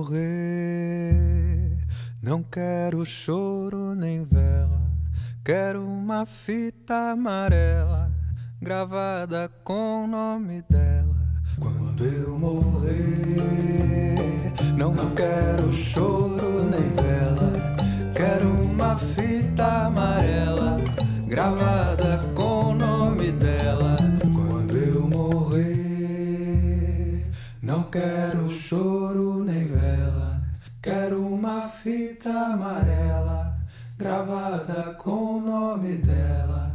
morrer, não quero choro nem vela, quero uma fita amarela gravada com o nome dela. Quando eu morrer, não quero choro nem vela, quero uma fita amarela gravada com o nome dela. Quando eu morrer, não quero choro nem vela, quero uma fita amarela gravada com o nome dela.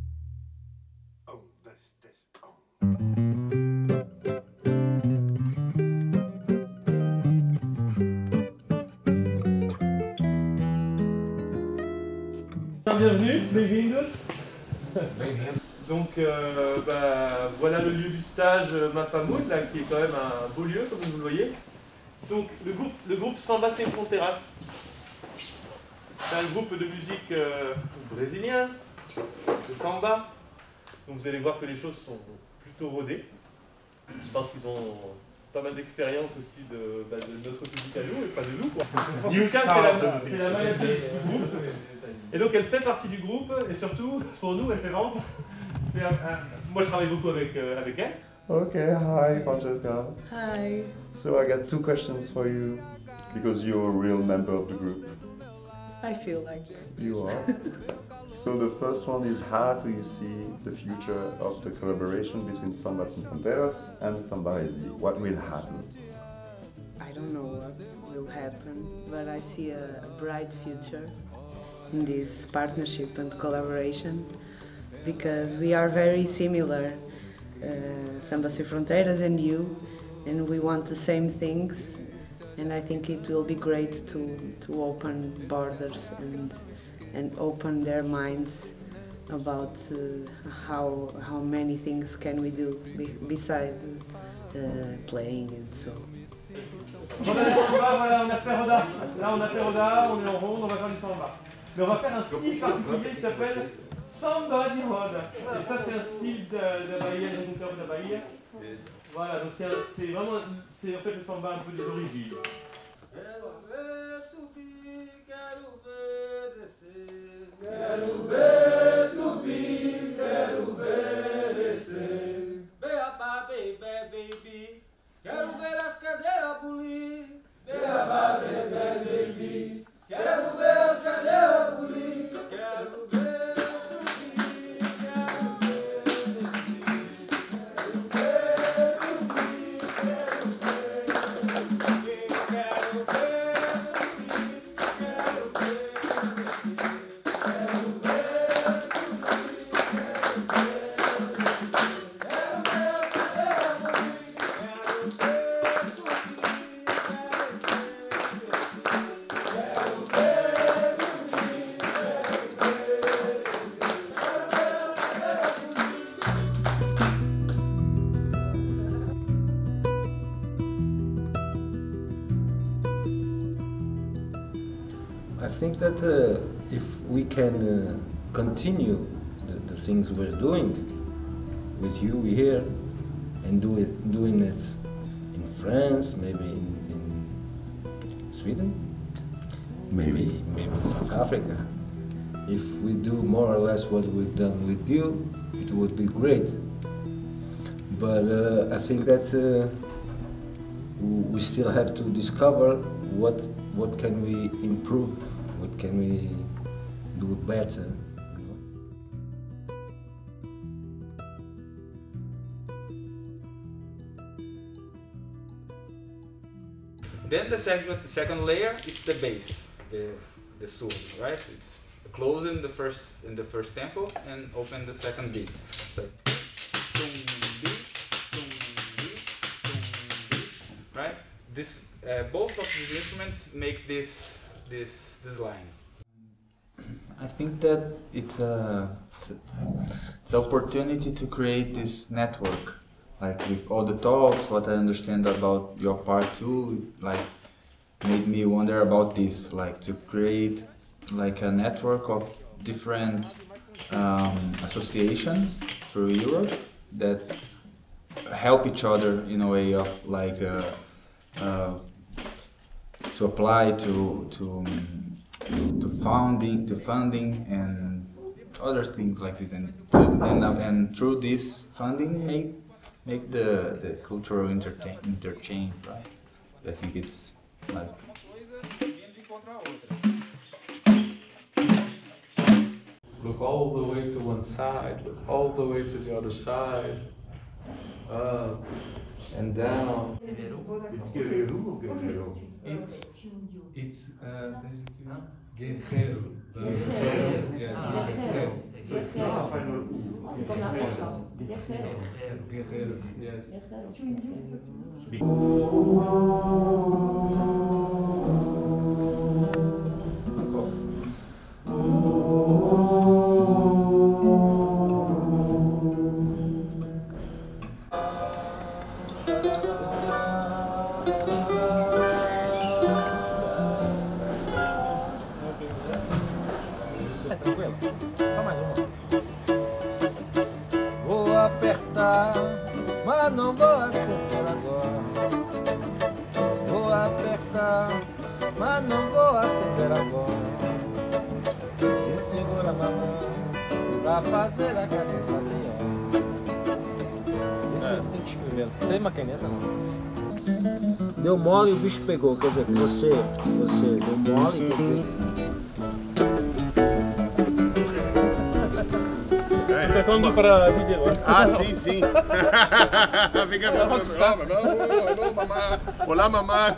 Bienvenue, bem-vindos. Donc voilà le lieu du stage Mafamoud, là, qui est quand même un beau lieu comme vous le voyez. Donc le groupe Samba Sem Fronteiras, c'est un groupe de musique brésilien, de samba. Donc vous allez voir que les choses sont plutôt rodées. Je pense qu'ils ont pas mal d'expérience aussi de notre musique à nous et pas de nous, quoi. Yuka, c'est la manager du groupe. Et donc elle fait partie du groupe et surtout, pour nous, elle fait vraiment... Moi je travaille beaucoup avec elle. Okay, hi Francesca. Hi. So I got two questions for you, because you're a real member of the group. I feel like You are. So the first one is, how do you see the future of the collaboration between Samba Sem Fronteiras and Samba Resi? What will happen? I don't know what will happen, but I see a bright future in this partnership and collaboration, because we are very similar, Samba Sem Fronteiras and you, and we want the same things, and I think it will be great to open borders and open their minds about how many things can we do besides playing and so. Voilà, on a fait Roda. Là on a fait Roda, on est en ronde, on va faire du samba. Mais on va faire un style particulier qui s'appelle Samba de Roda. Et ça c'est un style de Bahia, de Junteur de Bahia. Voilà, donc c'est vraiment, c'est en fait le samba un peu des origines. Quero ver subir, quero ver descer. Quero ver subir, quero ver descer. Beabá, baby, baby. Quero ver as cadeiras bulir. Beabá, baby, baby. Quero ver as cadeiras bulir. Quero ver subir, quero ver descer. Quero ver subir, quero ver descer. Quero ver subir, quero ver descer. Quero ver subir, quero ver descer. Quero ver as cadeiras bulir. Quero ver subir, quero ver descer. Quero ver subir, quero ver I think that if we can continue the things we're doing with you here and doing it in France, maybe in Sweden, maybe in South Africa. If we do more or less what we've done with you, it would be great. But I think that we still have to discover what can we improve, what can we do better. Then the second layer, it's the bass, the soul, right? It's closing the first tempo and open the second beat. Like, tum, beat, tum, beat, tum, beat, right? This both of these instruments makes this line. I think that it's an opportunity to create this network. Like with all the talks, what I understand about your part too, like made me wonder about this, like to create like a network of different associations through Europe that help each other in a way of like apply to funding and other things like this, and through this funding make the cultural interchange, right? I think it's like. Look all the way to one side, look all the way to the other side, up and down. It's guerreiro or guerreiro? It's guerreiro. Guerreiro. Yes. So it's not a final guerreiro. Yes. Tranquilo? Só mais uma. Vou apertar, mas não vou acender agora. Vou apertar, mas não vou acender agora. Se segura, mamãe, pra fazer a cabeça melhor. Isso tem que escrever. Tem uma caneta não? Deu mole e o bicho pegou. Quer dizer, que você deu mole, quer dizer. Falando para vídeo. Ah, sim, sim. Fica alô, mamãe. Olá, mamãe.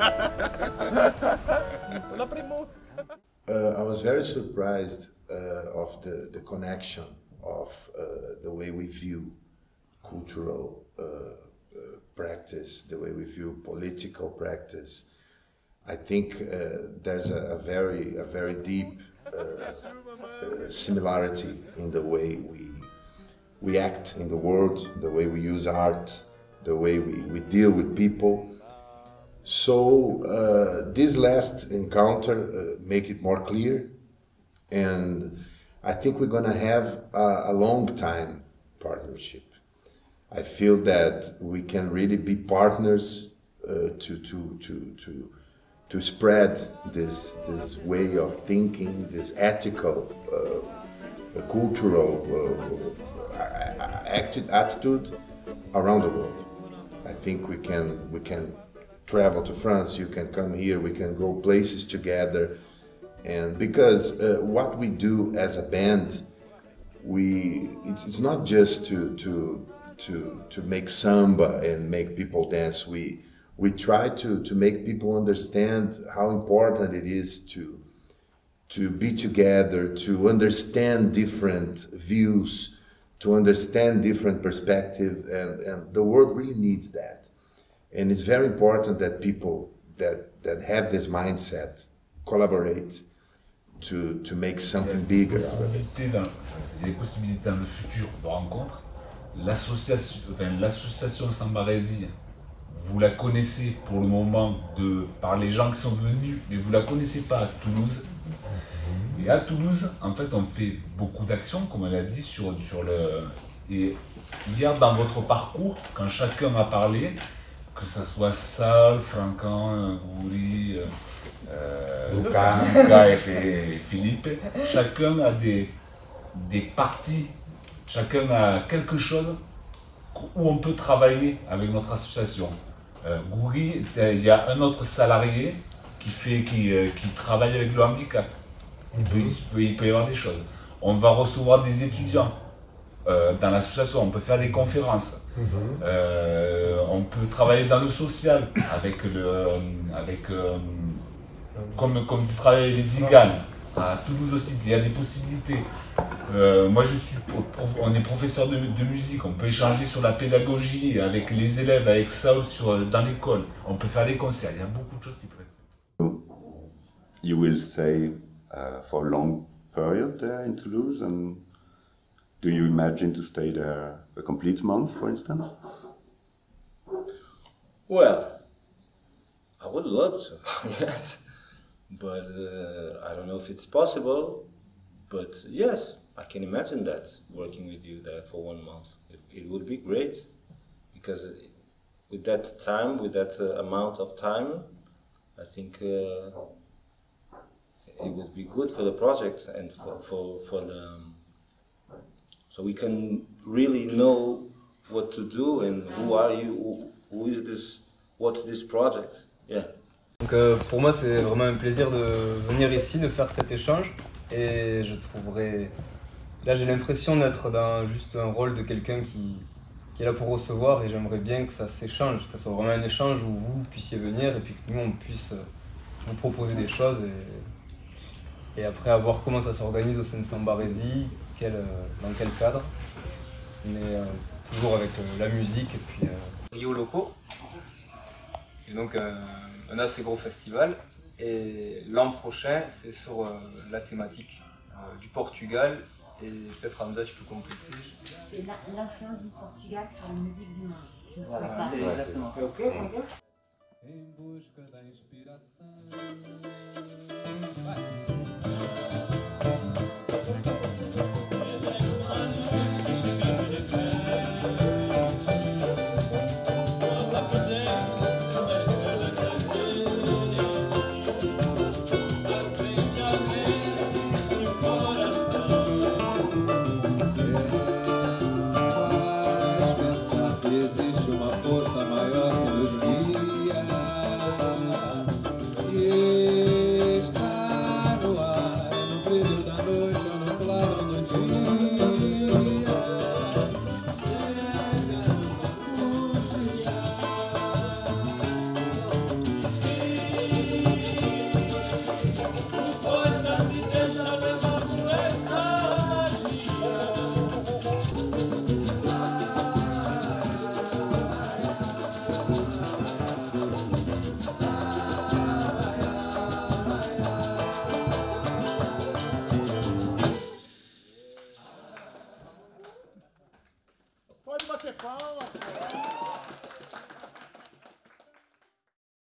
Olá, primo. I was very surprised of the connection of the way we view cultural practice, the way we view political practice. I think there's a very deep similarity in the way we act in the world, the way we use art, the way we deal with people. So this last encounter make it more clear, and I think we're gonna have a long time partnership. I feel that we can really be partners to spread this way of thinking, this ethical, cultural attitude around the world. I think we can travel to France. You can come here. We can go places together, and because what we do as a band, it's not just to make samba and make people dance. We try to make people understand how important it is to be together, to understand different views, to understand different perspectives, and the world really needs that. And it's very important that people that have this mindset collaborate to make something bigger out of it. Il y a des possibilités dans le futur de rencontres. L'association Sambarésie, vous la connaissez pour le moment par les gens qui sont venus, mais vous ne la connaissez pas à Toulouse. Et à Toulouse, en fait, on fait beaucoup d'actions, comme elle a dit, Et hier, dans votre parcours, quand chacun a parlé, que ce soit Sal, Francan, Gouri, Luca et Philippe, chacun a des parties, chacun a quelque chose où on peut travailler avec notre association. Gouri, il y a un autre salarié qui travaille avec le handicap. Il peut y avoir des choses. On va recevoir des étudiants dans l'association, on peut faire des conférences. On peut travailler dans le social comme tu travailles avec les Ziganes. À Toulouse aussi, il y a des possibilités. Moi, on est professeur de musique, on peut échanger sur la pédagogie avec les élèves, avec Saul dans l'école. On peut faire des concerts, il y a beaucoup de choses qui peuvent être. You will stay for a long period there in Toulouse, and do you imagine to stay there a complete month, for instance? Well, I would love to, yes. But I don't know if it's possible, but yes, I can imagine that, working with you there for 1 month. It would be great, because with that time, with that amount of time, I think it would be good for the project and for the so we can really know what to do and who are you, who is this, what's this project, yeah. Donc pour moi c'est vraiment un plaisir de venir ici, de faire cet échange et je trouverais... Là j'ai l'impression d'être dans juste un rôle de quelqu'un qui est là pour recevoir et j'aimerais bien que ça s'échange, que ça soit vraiment un échange où vous puissiez venir et puis que nous on puisse vous proposer des choses et après à voir comment ça s'organise au sein de Sambarési, dans quel cadre, mais toujours avec la musique et puis Rio Loco. Et donc un assez gros festival et l'an prochain c'est sur la thématique du Portugal et peut-être Hamza tu peux compléter. C'est l'influence du Portugal sur la musique du monde. Voilà, c'est exactement ça. Ok. Em busca da inspiração. Existe uma força maior que nos guia e está no ar, no brilho da noite ou no claro do dia. O poeta se deixa levar por essa magia. Pode bater palma.